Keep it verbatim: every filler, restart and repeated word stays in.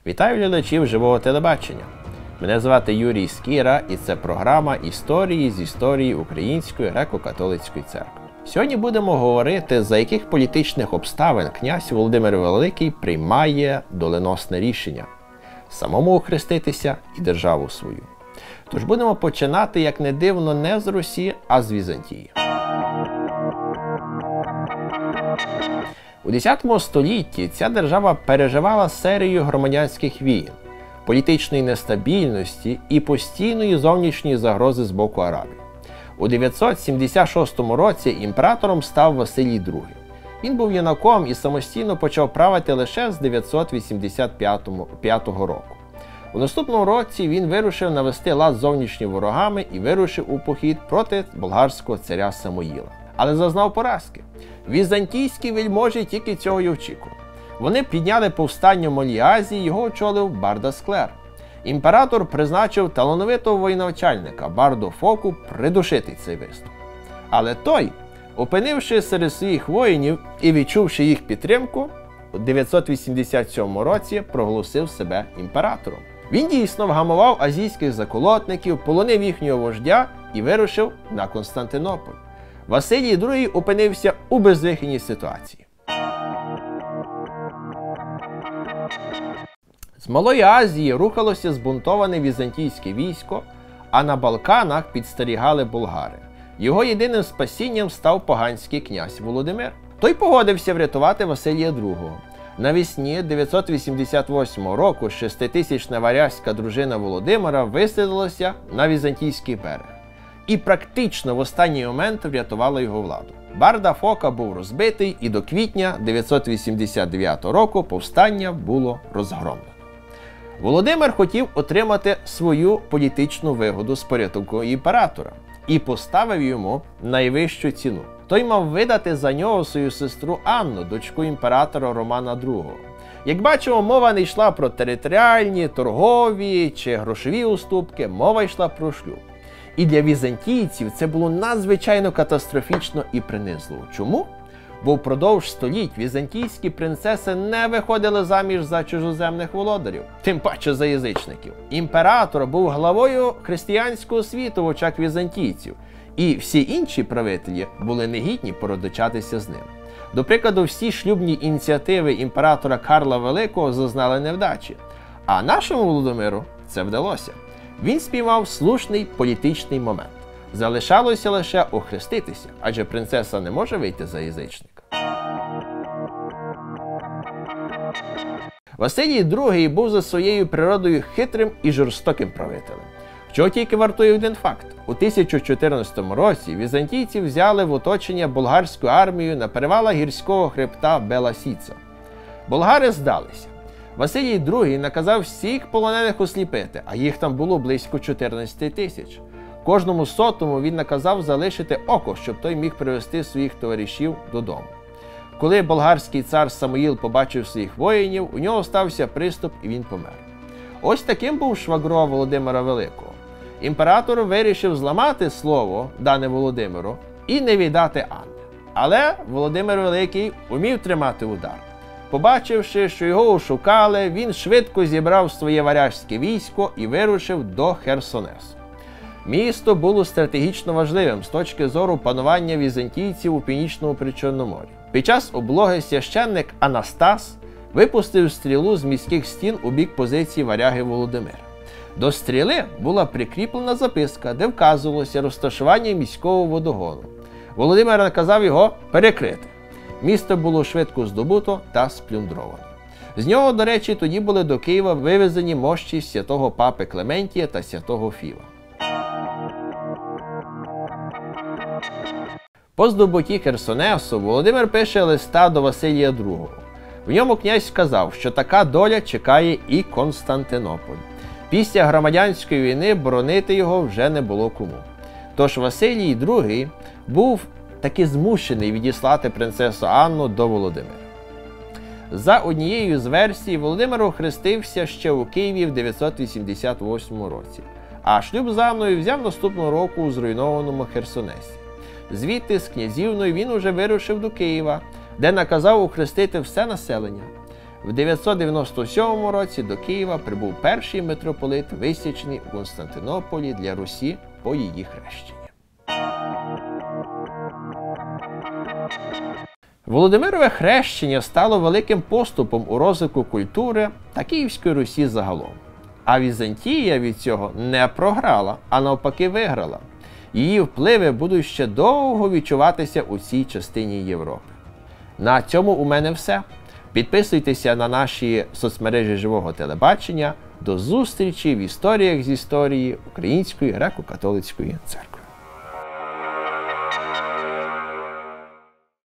Вітаю глядачів живого телебачення. Мене звати Юрій Скіра і це програма «Історії з історії Української греко-католицької церкви». Сьогодні будемо говорити, за яких політичних обставин князь Володимир Великий приймає доленосне рішення – самому охреститися і державу свою. Тож будемо починати, як не дивно, не з Русі, а з Візантії. У десятому столітті ця держава переживала серію громадянських війн, політичної нестабільності і постійної зовнішньої загрози з боку арабів. У дев'ятсот сімдесят шостому році імператором став Василій другий. Він був юнаком і самостійно почав правити лише з дев'ятсот вісімдесят п'ятого року. У наступному році він вирушив навести лад з зовнішніми ворогами і вирушив у похід проти болгарського царя Самоїла. Але зазнав поразки. Візантійські вельможі тільки цього й очікували. Вони підняли повстання в Малій Азії, його очолив Барда Склер. Імператор призначив талановитого воєначальника Барду Фоку придушити цей виступ. Але той, опинившись серед своїх воїнів і відчувши їх підтримку, у дев'ятсот вісімдесят сьомому році проголосив себе імператором. Він дійсно вгамував азійських заколотників, полонив їхнього вождя і вирушив на Константинополь. Василій другий опинився у безвихідній ситуації. З Малої Азії рухалося збунтоване візантійське військо, а на Балканах підстерігали болгари. Його єдиним спасінням став поганський князь Володимир. Той погодився врятувати Василія другого. Навесні дев'ятсот вісімдесят восьмого року шеститисячна варязька дружина Володимира висадилася на візантійський берег і практично в останній момент врятувала його владу. Барда Фока був розбитий, і до квітня дев'ятсот вісімдесят дев'ятого року повстання було розгромлено. Володимир хотів отримати свою політичну вигоду з порятунку імператора і поставив йому найвищу ціну. Той мав видати за нього свою сестру Анну, дочку імператора Романа другого. Як бачимо, мова не йшла про територіальні, торгові чи грошові уступки, мова йшла про шлюб. І для візантійців це було надзвичайно катастрофічно і принизливо. Чому? Бо впродовж століть візантійські принцеси не виходили заміж за чужоземних володарів, тим паче за язичників. Імператор був главою християнського світу в очах візантійців, і всі інші правителі були негідні породичатися з ним. До прикладу, всі шлюбні ініціативи імператора Карла Великого зазнали невдачі, а нашому Володимиру це вдалося. Він спіймав слушний політичний момент. Залишалося лише охреститися, адже принцеса не може вийти за язичника. Василій другий був за своєю природою хитрим і жорстоким правителем. Чого тільки вартує один факт. У тисяча чотирнадцятому році візантійці взяли в оточення болгарську армію на перевалах гірського хребта Бела-Сіца. Болгари здалися. Василій другий наказав всіх полонених осліпити, а їх там було близько чотирнадцяти тисяч. Кожному сотому він наказав залишити око, щоб той міг привести своїх товаришів додому. Коли болгарський цар Самоїл побачив своїх воїнів, у нього стався приступ і він помер. Ось таким був швагро Володимира Великого. Імператор вирішив зламати слово, дане Володимиру, і не віддати Анни. Але Володимир Великий умів тримати удар. Побачивши, що його ошукали, він швидко зібрав своє варяжське військо і вирушив до Херсонесу. Місто було стратегічно важливим з точки зору панування візантійців у Північному Причорномор'ї. Під час облоги священник Анастас випустив стрілу з міських стін у бік позиції варяги Володимира. До стріли була прикріплена записка, де вказувалося розташування міського водогону. Володимир наказав його перекрити. Місто було швидко здобуто та сплюндровано. З нього, до речі, тоді були до Києва вивезені мощі святого папи Клементія та святого Філа. По здобутті Херсонесу Володимир пише листа до Василія другого. В ньому князь сказав, що така доля чекає і Константинополь. Після громадянської війни боронити його вже не було кому. Тож Василій другий був таки змушений відіслати принцесу Анну до Володимира. За однією з версій, Володимир охрестився ще у Києві в дев'ятсот вісімдесят восьмому році, а шлюб з Анною взяв наступного року у зруйнованому Херсонесі. Звідти з князівною він уже вирушив до Києва, де наказав охрестити все населення. В дев'ятсот дев'яносто сьомому році до Києва прибув перший митрополит, висічений у Константинополі для Русі по її хрещенні. Володимирове хрещення стало великим поступом у розвитку культури та Київської Русі загалом. А Візантія від цього не програла, а навпаки виграла. Її впливи будуть ще довго відчуватися у цій частині Європи. На цьому у мене все. Підписуйтеся на наші соцмережі Живого телебачення. До зустрічі в історіях з історії Української греко-католицької церкви.